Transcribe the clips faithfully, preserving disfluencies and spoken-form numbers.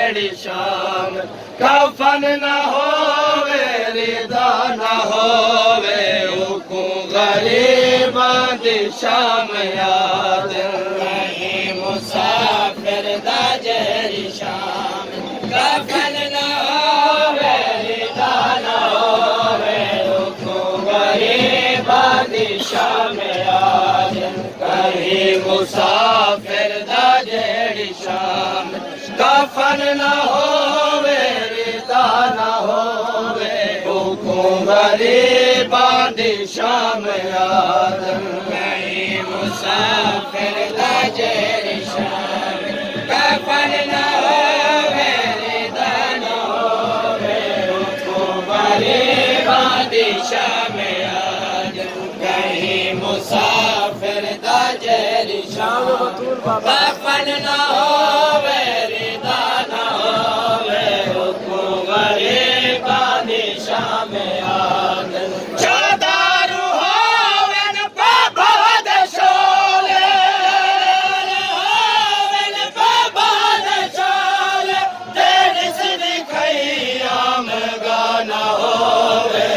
जेड़ी शाम कफन न होवे रिदा न होवे उकू गरीबां दी शाम याद नहीं मुसाफिर दा जेड़ी शाम कफन न होवे रिदा न होवे उकू गरीबां दी शाम याद कहीं मुसाफिर दा जेड़ी शाम कफन न होवे रिदा न होवे उकू गरीबां दी शाम याद कहीं मुसाफिर दा जेड़ी शाम कफन न होवे रिदा न होवे उकू गरीबां दी शाम याद कहीं मुसाफिर दा जेड़ी शाम कफन न होवे रिदा न होवे उकू गरीबां दी शाम याद चौदारू होवन बाबा दे शोले होवन बाबा दे शोले तेरी सिदी खैयाम गाना होवे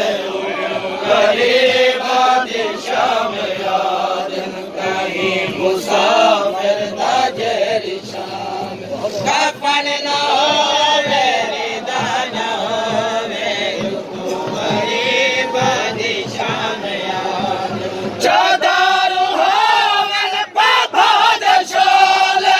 गरीबां दी शाम याद कहीं मुसाफिर दा जेड़ी शाम कफन न होवे रिदा न होवे उकू गरीबां दी शाम याद चौदारू होवन बाबा दे शोले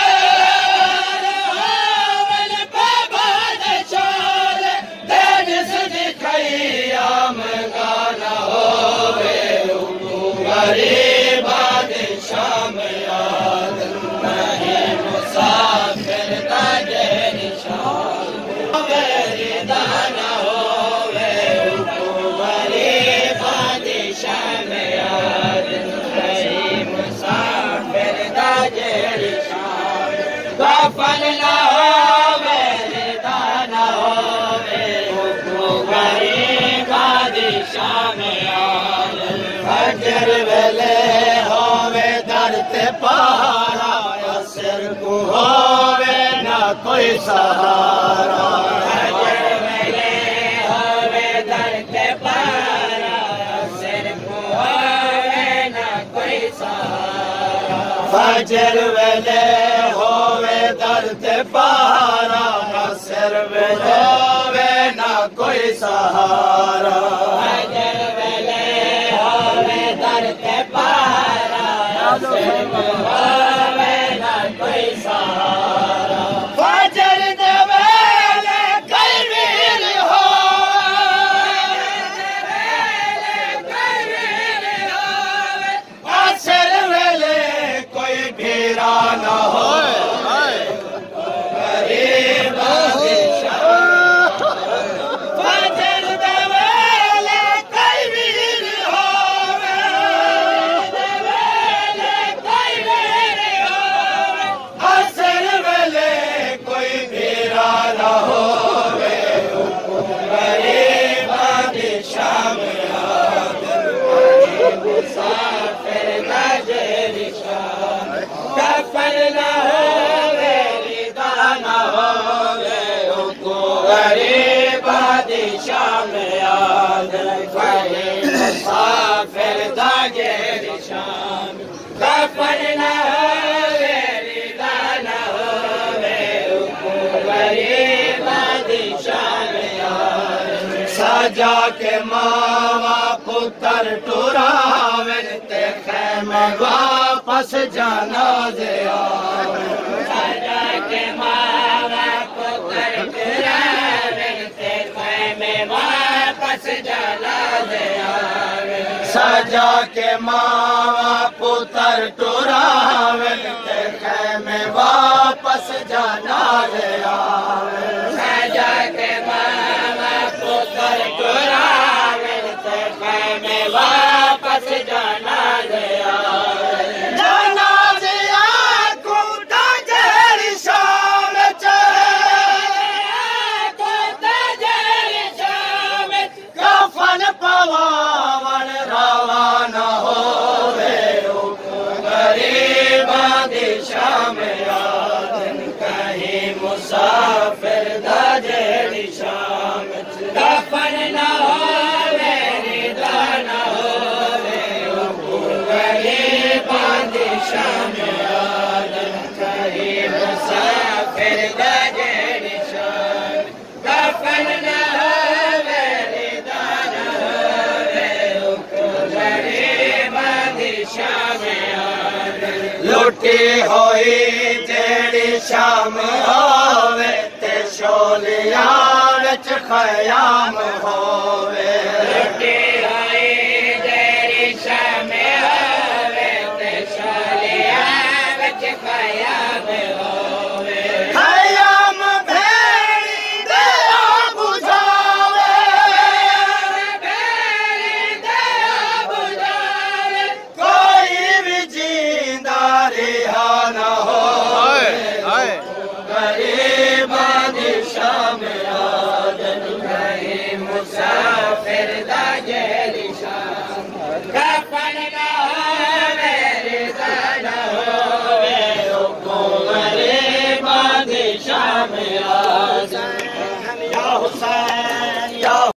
होवन बाबा दे शोले तेरी सिदी खैयाम गाना होवे उकू गरीबां दी शाम याद नहीं मुसाफिर दा जेड़ी शाम होवे रिदा न होवे उकू गरीबां दी शाम याद नहीं मुसाफिर दा जेड़ी शाम कफन न होवे रिदा न होवे उकू गरीबां दी शाम याद फजर वेले होवे दर ते पहाड़ा असर को होवे ना कोई सहारा फजर वेले होवे दर ते पहाड़ा असर को होवे ना कोई सहारा फजर वेले होवे दर ते पहाड़ा असर वेले होवे ना कोई सहारा फजर वेले होवे दर ते पहाड़ा असर को होवे ना कोई सहारा फजर दे वेले कई वीर होवे असर वेले कोई भीरा न होवे गरीबां दी शाम फजर दे वेले कई वीर होवे कई वीर होवे असर वेले कोई भीरा न होवे उकू गरीबां दी शाम याद कहीं मुसाफिर दा जेड़ी शाम कफन न होवे रिदा न होवे उकू गरीबां दी शाम याद कहीं मुसाफिर दा जेड़ी शाम कफन न होवे रिदा न होवे उकू गरीबां दी शाम याद सजा के मावा पुत्र टुरावन ते खैमे वापस जाना दे सजा के मावा पुत्र टुरावन ते खैमे वापस जाना दे सजा के मावा पुत्र टुरावन ते खैमे वापस जाना दे सजा के मावा पुत्र टुरावन ते खैमे वापस जाना दे जाना दे कुता जेड़ी शाम कुता जेड़ी शाम कफन पवावन रवाना होवे गरीबां दी शाम याद कहीं मुसाफिर शाम आदम कई मुसाफिर दा जेड़ी शाम कफन न होवे रिदा न होवे गरीबां दी शाम आदम लुटी होई जेड़ी शाम होवे ते शोलियां विच खयाम होवे लुटी होई जेड़ी शाम होवे ते शोलियां विच खयाम होवे खयाम भेड़ी दे बुझावे भेड़ी दे बुझावे कोई भी जींदा रिहा न होवे गरीबां दी शाम आदम कई मुसाफिर दा जेड़ी शाम कफन न होवे रिदा न होवे गरीबां दी शाम आदम या हुसैन या